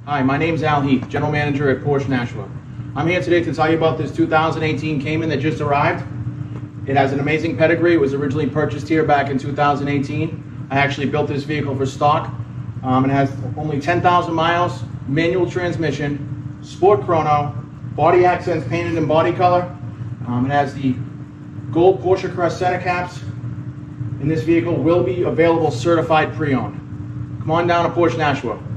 Hi, my name's Al Heath, General Manager at Porsche Nashua. I'm here today to tell you about this 2018 Cayman that just arrived. It has an amazing pedigree. It was originally purchased here back in 2018. I actually built this vehicle for stock. It has only 10,000 miles, manual transmission, sport chrono, body accents painted in body color. It has the gold Porsche Crest center caps, and this vehicle will be available certified pre-owned. Come on down to Porsche Nashua.